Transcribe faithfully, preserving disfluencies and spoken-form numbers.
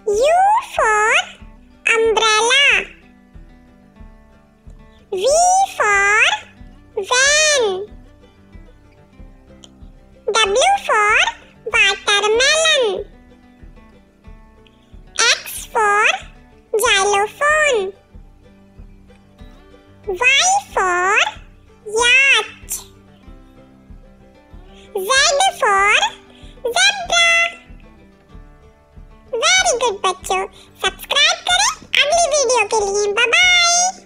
U for umbrella. V for van. W for watermelon. X for xylophone. Y for yacht. Z for zebra. Very good बच्चों, subscribe करें अगली video के लिए। Bye bye.